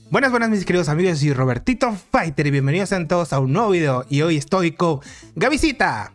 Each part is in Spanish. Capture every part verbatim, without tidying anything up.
Buenas, buenas mis queridos amigos, soy Robertito Fighter y bienvenidos a todos a un nuevo video. Y hoy estoy con Gavisita.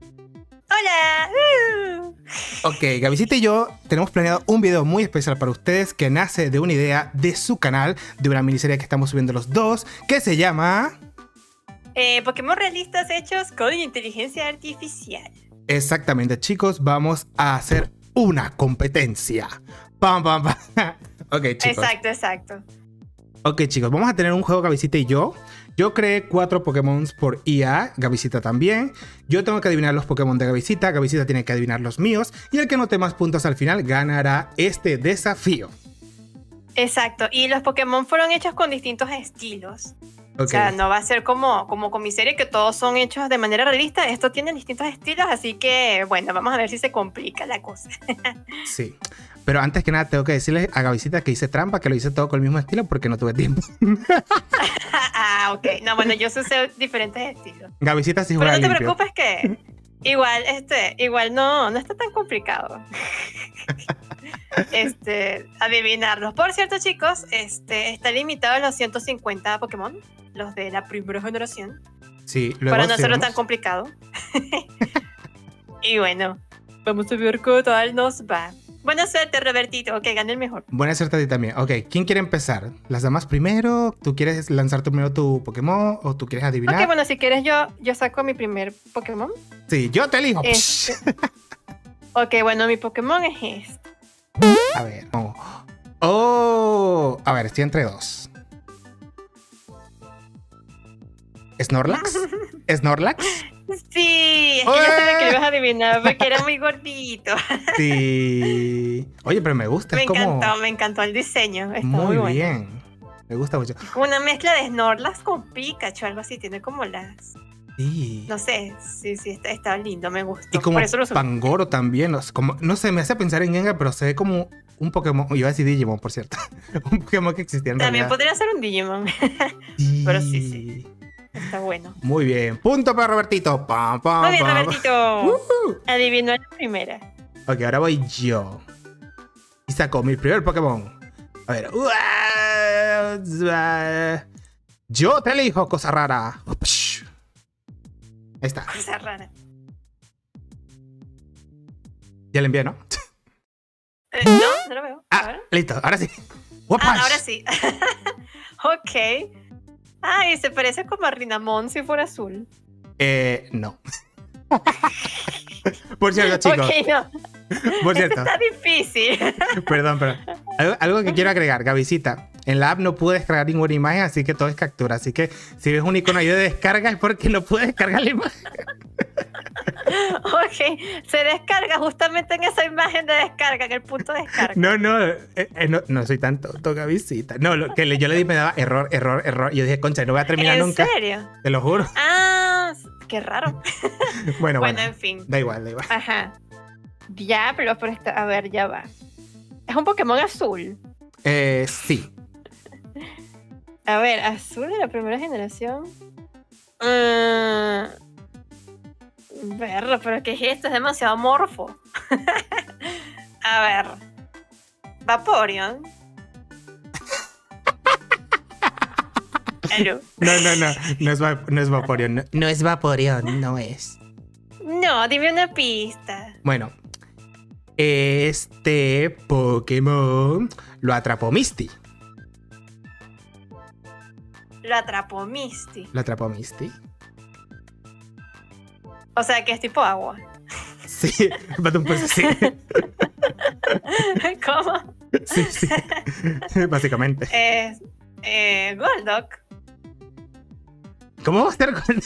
¡Hola! Ok, Gavisita y yo tenemos planeado un video muy especial para ustedes que nace de una idea de su canal, de una miniserie que estamos subiendo los dos, que se llama... Eh, Pokémon realistas hechos con inteligencia artificial. Exactamente, chicos, vamos a hacer una competencia. Pam, pam, pam. Ok, chicos. Exacto, exacto. Ok, chicos, vamos a tener un juego Gavisita y yo. Yo creé cuatro Pokémon por I A, Gavisita también. Yo tengo que adivinar los Pokémon de Gavisita, Gavisita tiene que adivinar los míos. Y el que note más puntos al final ganará este desafío. Exacto, y los Pokémon fueron hechos con distintos estilos. Okay. O sea, no va a ser como, como con mi serie que todos son hechos de manera realista. Esto tiene distintos estilos, así que bueno, vamos a ver si se complica la cosa. Sí, pero antes que nada tengo que decirle a Gavisita que hice trampa, que lo hice todo con el mismo estilo porque no tuve tiempo. Ah, ok. No, bueno, yo usé diferentes estilos. Gavisita sí juega juega limpio. Pero no te limpio. preocupes que igual, este, igual no, no está tan complicado. Este, adivinarlos. Por cierto, chicos, este, está limitado a los ciento cincuenta Pokémon, los de la primera generación. Sí, luego para no hacerlo vemos. tan complicado. Y bueno, vamos a ver qué tal nos va. Buena suerte, Robertito, que gane el mejor. Buena suerte a ti también. Ok, ¿quién quiere empezar? ¿Las damas primero? ¿Tú quieres lanzar primero tu Pokémon o tú quieres adivinar? Ok, bueno, si quieres yo, yo saco mi primer Pokémon. Sí, yo te elijo. Este... Ok, bueno, mi Pokémon es este. A ver. Oh. oh. A ver, estoy entre dos. ¿Snorlax? ¿Snorlax? Sí, es que yo sabía que lo ibas a adivinar porque era muy gordito. Sí. Oye, pero me gusta. Me es como... encantó, me encantó el diseño. Está muy, muy bueno. bien. Me gusta mucho. Es como una mezcla de Snorlax con Pikachu, algo así. Tiene como las... Sí. No sé, sí, sí, está, está lindo, me gustó. Y como Por eso lo subí. Pangoro también. No, como, no sé, me hace pensar en Gengar, pero se ve como un Pokémon. Iba a decir Digimon, por cierto. Un Pokémon que existía en También realidad. podría ser un Digimon. Sí. Pero sí, sí. Está bueno. Muy bien. Punto para Robertito. Pam, pam, Muy bien, pam. Robertito. Uh-huh. Adivinó la primera. Ok, ahora voy yo. Y saco mi primer Pokémon. A ver. Yo te elijo, cosa rara. Ahí está. Cosa rara. Ya le envié, ¿no? Eh, no, no lo veo. A Ah, ver. listo, ahora sí. Ah, ahora sí. Ok. Ay, se parece como a Rinamon si fuera azul. Eh, no. Por cierto, chicos. Ok, no. Por cierto. Este está difícil. Perdón, pero algo, algo que quiero agregar, Gavisita. En la app no pude descargar ninguna imagen, así que todo es captura. Así que si ves un icono ahí de descarga es porque no pude descargar la imagen. Ok, se descarga justamente en esa imagen de descarga, en el punto de descarga. No, no, eh, eh, no, no soy tan tonto, Gavisita. No, lo que le, yo le di me daba error, error, error. Y yo dije, concha, no voy a terminar ¿En nunca. serio? Te lo juro. Ah, qué raro. Bueno, bueno. Bueno, en fin. Da igual, da igual. Ajá. Diablo, pero esto, a ver, ya va. Es un Pokémon azul. Eh, sí. A ver, azul de la primera generación. Uh, verlo, pero ¿qué es esto? Es demasiado morfo. A ver. Vaporeon. ¿Aló? No, no, no. No es, va- no es Vaporeon. No, no es Vaporeon, no es. No, dime una pista. Bueno. Este Pokémon lo atrapó Misty. Lo atrapó Misty. Lo atrapó Misty. O sea que es tipo agua. Sí, pues sí. ¿Cómo? Sí, sí. Básicamente. Es eh, Golduck. ¿Cómo va a estar con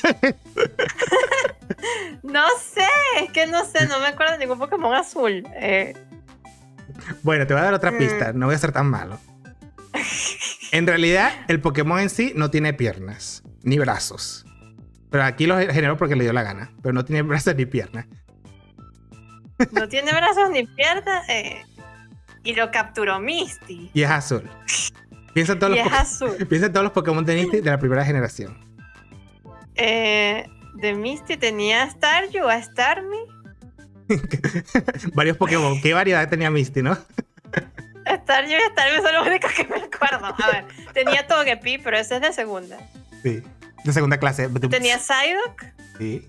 No sé, es que no sé, no me acuerdo de ningún Pokémon azul. Eh, Bueno, te voy a dar otra pista. No voy a ser tan malo. En realidad, el Pokémon en sí no tiene piernas ni brazos. Pero aquí lo generó porque le dio la gana. Pero no tiene brazos ni piernas. no tiene brazos ni piernas. Eh, y lo capturó Misty. Y es azul. Piensa en todos, Y los, es po- azul. piensa en todos los Pokémon de Misty de la primera generación. Eh, de Misty tenía a Staryu, a Starmie. Varios Pokémon. ¿Qué variedad tenía Misty, no? estar, yo voy a estar, eso es lo único que me acuerdo. A ver, tenía Togepi, pero ese es de segunda. Sí, de segunda clase. Tenía Psyduck. Sí.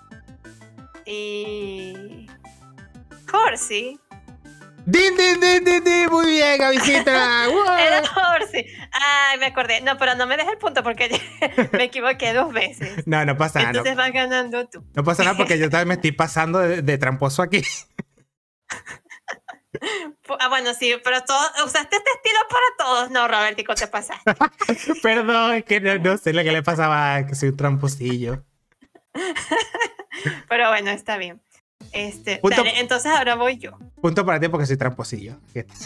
Y... Horsey. ¡Din, din, din, din, din! Muy bien, Gavisita. ¡Wow! Era Horsey. Ay, me acordé. No, pero no me dejes el punto porque me equivoqué dos veces. No, no pasa nada. Entonces no, vas ganando tú. no pasa nada porque yo también me estoy pasando de, de tramposo aquí. Ah, bueno, sí, pero todo, usaste este estilo para todos. No, Robertico, te pasaste. Perdón, es que no, no sé lo que le pasaba, que soy un tramposillo. Pero bueno, está bien. Este, Punto- dale, entonces ahora voy yo. Punto para ti porque soy tramposillo.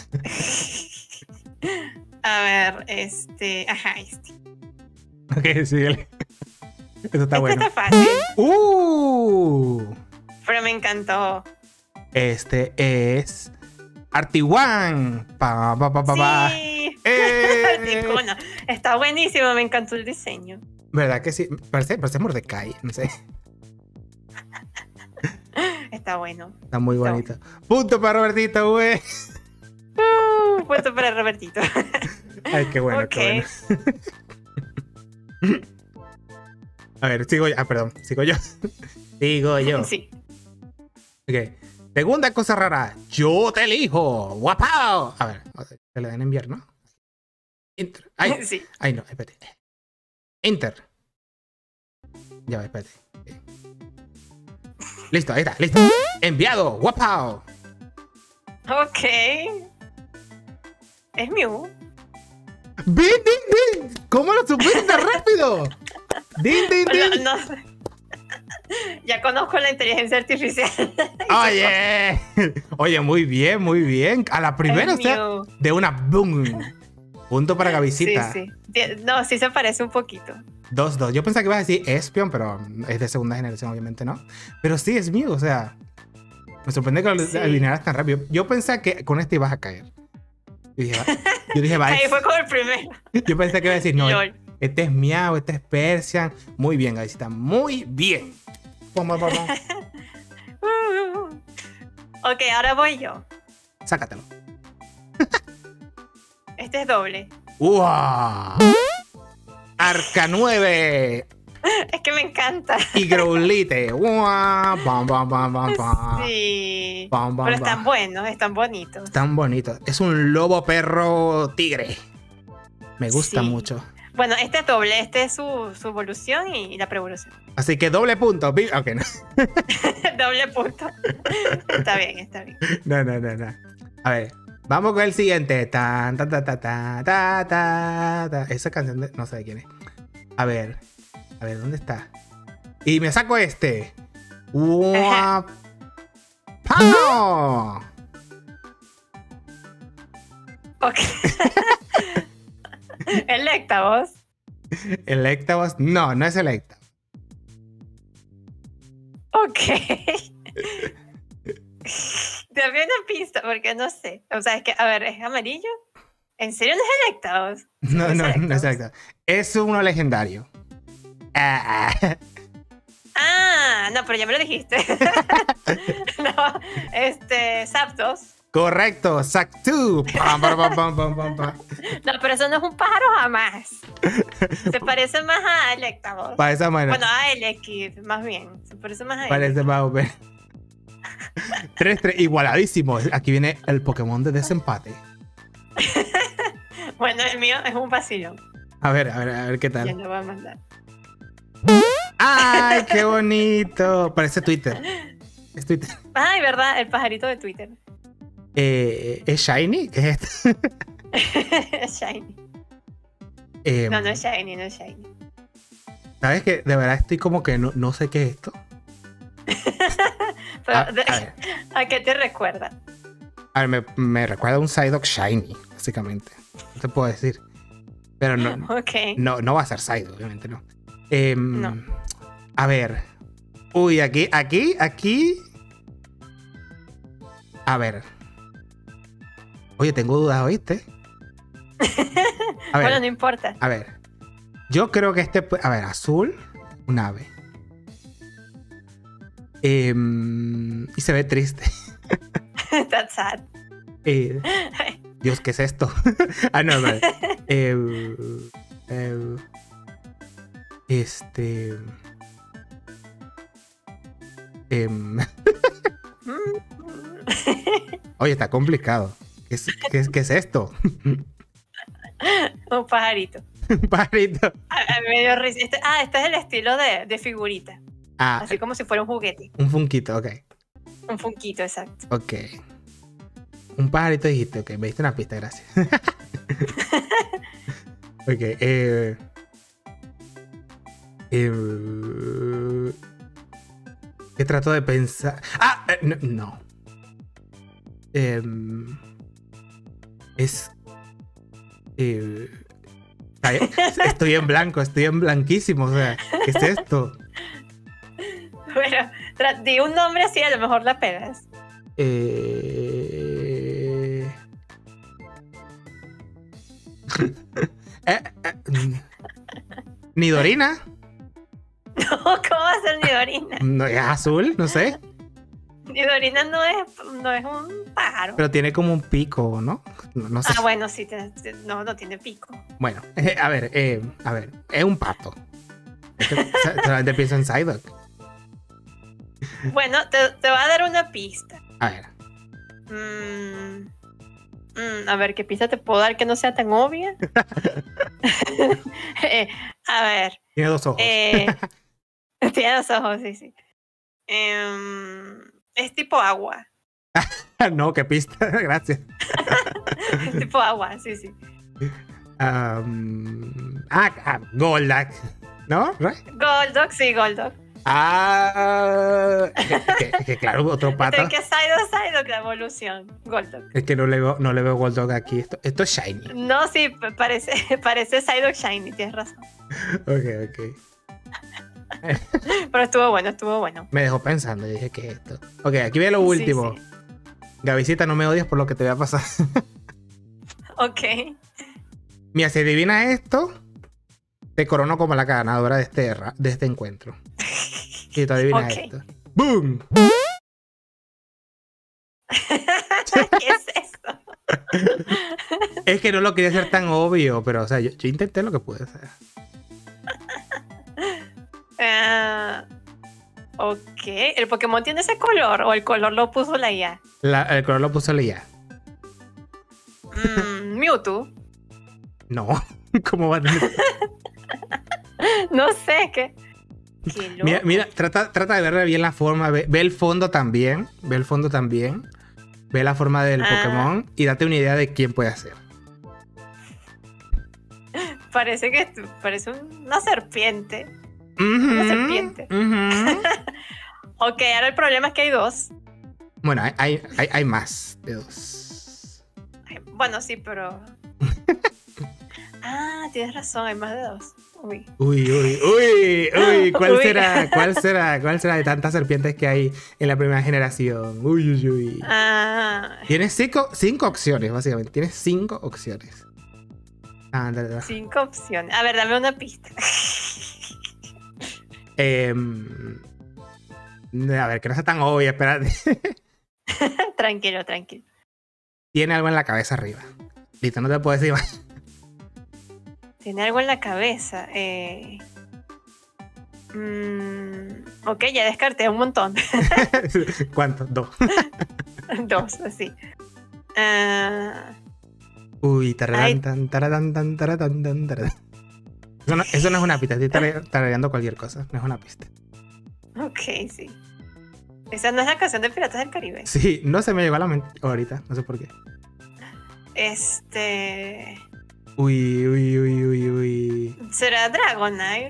A ver, este, ajá, este. Ok, síguele. Eso está Este bueno. está fácil, Uh, pero me encantó. este es Artiwan. Pa, pa, pa, pa, pa. Sí. ¡Eh! Articuno. Está buenísimo, me encantó el diseño. ¿Verdad que sí? Parece, parece Mordecai, no sé. Está bueno. Está muy bonito. Punto para Robertito, güey. Uh, puesto para Robertito. Ay, qué bueno, Ok. qué bueno. A ver, sigo yo. Ah, perdón, sigo yo. Sigo yo. Sí. Ok. Segunda cosa rara. Yo te elijo. ¡Guapao! A ver, se le dan enviar, ¿no? Enter. Ay, Sí. ay, no, espérate. Enter. Ya va, espérate. Ok. Listo, ahí está, listo. Enviado. ¡Guapao! Ok. Es Mew. ¡Bin, din, din! ¿Cómo lo supiste tan rápido? ¡Din, din, din! No, no. Ya conozco la inteligencia artificial. Oye, oye, muy bien, muy bien. A la primera, Es o sea, Mew. de una boom. Punto para Gavisita. Sí, sí. No, sí se parece un poquito. dos dos. Yo pensaba que ibas a decir Espion, pero es de segunda generación, obviamente, ¿no? Pero sí, es mío, o sea. Me sorprende que lo Sí. adivinaras tan rápido. Yo pensé que con este ibas a caer. Yo dije, va, yo dije, va, Ahí es- fue con el primero. yo pensé que iba a decir, no, Lol. este es Miau, este es Persian. Muy bien, Gavisita, muy bien. Pum, pum, pum, pum. Uh. Ok, ahora voy yo. Sácatelo. Este es doble. ¡Wow! Arca nueve. Es que me encanta. Y Growlite. ¡Wow! Bam, bam, bam, bam, bam. Sí. Bam, bam, Pero bam. están buenos, están bonitos. Tan bonito. Es un lobo perro tigre. Me gusta Sí. mucho. Bueno, este es doble. Este es su, su evolución y la preevolución. Así que doble punto. Vi- Ok, no. Doble punto. Está bien, está bien. No, no, no, no. A ver. Vamos con el siguiente. Tan, ta, ta, ta, ta, ta, ta, ta. Esa canción de... no sé de quién es. A ver. A ver, ¿dónde está? Y me saco este. ¡Guapao! Ok. Electabuzz. ¿Electabuzz? No, no es Electabuzz. Ok. Te doy una pista porque no sé. O sea, es que, a ver, ¿es amarillo? ¿En serio no es Electabuzz? No, No es no, no es Electabuzz. Electabuzz. Es uno legendario. Ah, Ah, no, pero ya me lo dijiste. No, este, Zapdos. correcto, Sactu. Pam, pam, pam, pam, pam, pam, pam. No, pero eso no es un pájaro jamás. Se parece más a Electabuzz. Para esa manera. Bueno, a Elekid, más bien. Se parece más a él. Parece más o menos. tres tres, igualadísimo. Aquí viene el Pokémon de desempate. Bueno, el mío es un vacilón. A ver, a ver, a ver qué Ya tal. lo voy a mandar. ¡Ay, qué bonito! Parece Twitter. Es Twitter. Ay, ¿verdad? El pajarito de Twitter. Eh, ¿Es Shiny? ¿Qué es esto? Es shiny. Eh, No, no es shiny, no es shiny. ¿Sabes qué? De verdad estoy como que no, no sé qué es esto. Pero, A, de- a ver, ¿a qué te recuerda? a ver, me, me recuerda a un Psyduck Shiny, básicamente. No te puedo decir. Pero no, Ok. no, no va a ser Psyduck, obviamente no. Em, No. A ver. Uy, aquí, aquí, aquí. A ver. Oye, tengo dudas, ¿oíste? A ver, Bueno, no importa. a ver. Yo creo que este... pu- A ver, azul, un ave. Em, y se ve triste. That's sad. Eh, Dios, ¿qué es esto? Ah, no, vale. Eh, eh, este... em, Oye, está complicado. ¿Qué es, qué es, qué es esto? Un pajarito. Un pajarito. A, a mí me dio risa. Este, ah, este es el estilo de, de figurita. Ah, Así como si fuera un juguete. un funquito, ok. Un funquito, exacto. Ok. Un pajarito dijiste, ok. Me diste una pista, gracias. Ok. Eh, eh, ¿Qué trato de pensar? Ah, eh, no. no. Eh, es... Eh, estoy en blanco, estoy en blanquísimo. O sea, ¿qué es esto? Bueno, di un nombre así, a lo mejor la pegas. Eh... eh, eh, ¿Nidorina? No, ¿cómo va a ser Nidorina? No, es azul, no sé. Nidorina no es, no es un pájaro. Pero tiene como un pico, ¿no? No, no sé. Ah, bueno, sí, te, te, no, no tiene pico. Bueno, eh, a ver, eh, a ver, es un pato. Es que solamente pienso en Psyduck. Bueno, te, te voy a dar una pista. A ver. Mm, mm, a ver, ¿qué pista te puedo dar que no sea tan obvia? eh, a ver. Tiene dos ojos. Eh, tiene dos ojos, sí, sí. Eh, es tipo agua. No, qué pista, gracias. Es tipo agua, sí, sí. Um, ah, ah, Golduck, ¿no? ¿Right? Golduck, sí, Golduck. Ah, que, que, que claro, otro pato. Este que Psyduck, Psyduck, la evolución. Golduck. Es que no le veo, no le veo Golduck aquí. Esto, esto es shiny. No, sí, parece, parece Psyduck Shiny, tienes razón. Ok, ok. Pero estuvo bueno, estuvo bueno. Me dejó pensando y dije, ¿qué es esto? Ok, aquí viene lo último. Sí, sí. Gavisita, no me odies por lo que te voy a pasar. Ok. Mira, si adivinas esto, te corono como la ganadora de este, de este encuentro. Si tú adivinas Ok. esto. ¡Boom! ¿Qué es eso? Es que no lo quería hacer tan obvio, pero o sea, yo, yo intenté lo que pude hacer. Uh, ok. ¿El Pokémon tiene ese color o el color lo puso la I A? La, el color lo puso la I A. Mm, Mewtwo. No, ¿cómo va a tener? No sé qué. Qué loco. Mira, mira trata, trata de ver bien la forma. Ve, ve el fondo también. Ve el fondo también. Ve la forma del Ah. Pokémon y date una idea de quién puede ser. Parece que parece una serpiente. Uh-huh, Una serpiente. uh-huh. Ok, ahora el problema es que hay dos. Bueno, hay, hay, hay, hay más de dos. Ay, bueno, sí, pero. Ah, tienes razón, hay más de dos. Uy. Uy, uy, uy, uy. ¿Cuál Uy. será? ¿Cuál será? ¿Cuál será de tantas serpientes que hay en la primera generación? Uy, uy, uy. Ah, Tienes cinco, cinco opciones, básicamente. Tienes cinco opciones. Ah, da, da. cinco opciones. A ver, dame una pista. Eh, a ver, que no sea tan obvio, espérate. Tranquilo, tranquilo. Tiene algo en la cabeza arriba. Listo, no te puedo decir más. Tiene algo en la cabeza. Eh... Mm, ok, ya descarté un montón. ¿Cuántos? Dos. Dos, así. Ah, Uy, Ay. taradán, tan, taradán, tan, taradán, tan, taradán. Eso no, eso no es una pista, estoy tare- tarareando cualquier cosa, no es una pista. ok, sí. Esa no es la canción de Piratas del Caribe. Sí, no se me llegó a la mente ahorita, no sé por qué. Este. Uy, uy, uy, uy, uy. ¿Será Dragonite?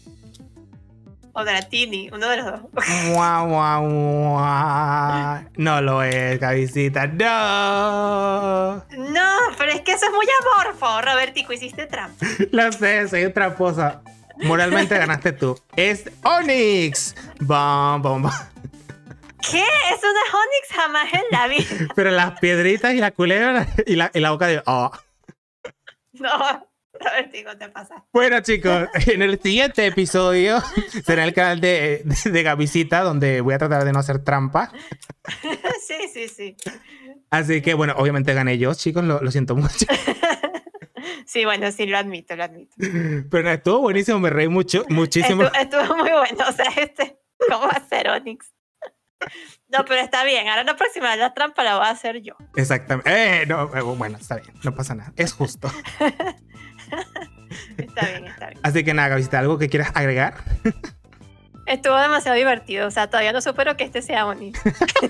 O Dratini, uno de los dos. Mua, mua, mua. No lo es, cabecita, no. No, pero es que eso es muy amorfo, Robertico, hiciste trampa. Lo sé, soy tramposa. Moralmente ganaste tú. Es Onix. Bam, bam, bam. ¿Qué? Eso no es Onix jamás en la vida. Pero las piedritas y la culebra y la, y la boca de... Oh. No, Robertico, te pasa. Bueno, chicos, en el siguiente episodio será el canal de, de, de Gavisita, donde voy a tratar de no hacer trampa. Sí, sí, sí. Así que bueno, obviamente gané yo, chicos, lo, lo siento mucho. Sí, bueno, sí, lo admito, lo admito. Pero no, estuvo buenísimo, me reí mucho, muchísimo. Estuvo, estuvo muy bueno, o sea, este, ¿cómo va a ser Onyx? No, pero está bien, ahora la próxima la trampa la voy a hacer yo. Exactamente. Eh, no, eh, bueno, está bien, no pasa nada, es justo. Está bien, está bien. Así que nada, Gavisita, ¿algo que quieras agregar? Estuvo demasiado divertido, o sea, todavía no supero que este sea Onyx.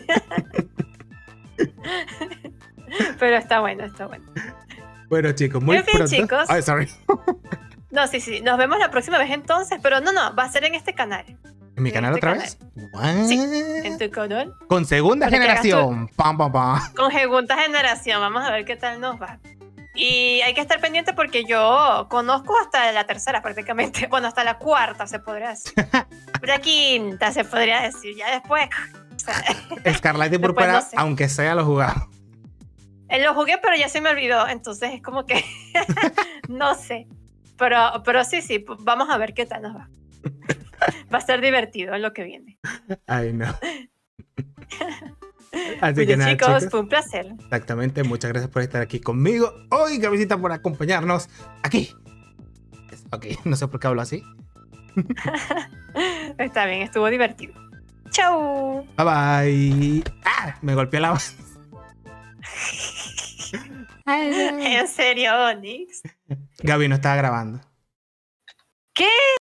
Pero está bueno, está bueno. Bueno, chicos, muy En fin, pronto. chicos. Ay, sorry. No, sí, sí, nos vemos la próxima vez entonces, pero no, no, va a ser en este canal. ¿En mi En canal este otra canal. vez? What? Sí, en tu canal. Con segunda Para que hagas generación. Pam, pam, pam. Con segunda generación, vamos a ver qué tal nos va. Y hay que estar pendiente porque yo conozco hasta la tercera prácticamente. Bueno, hasta la cuarta se podría decir. La quinta se podría decir. Ya después. O sea, Escarlata y después Púrpura, no sé. aunque sea lo jugado. eh, lo jugué, pero ya se me olvidó. Entonces es como que. No sé. Pero, pero sí, sí. p- Vamos a ver qué tal nos va. Va a ser divertido en lo que viene. Ay, no. Así Bueno, que nada, chicos, chicos. fue un placer. Exactamente, muchas gracias por estar aquí conmigo. Hoy, Gavisita, por acompañarnos aquí. Ok, no sé por qué hablo así. Está bien, estuvo divertido. Chau. Bye bye. ¡Ah! Me golpeé la voz. En serio, Onyx. Gaby no estaba grabando. ¿Qué?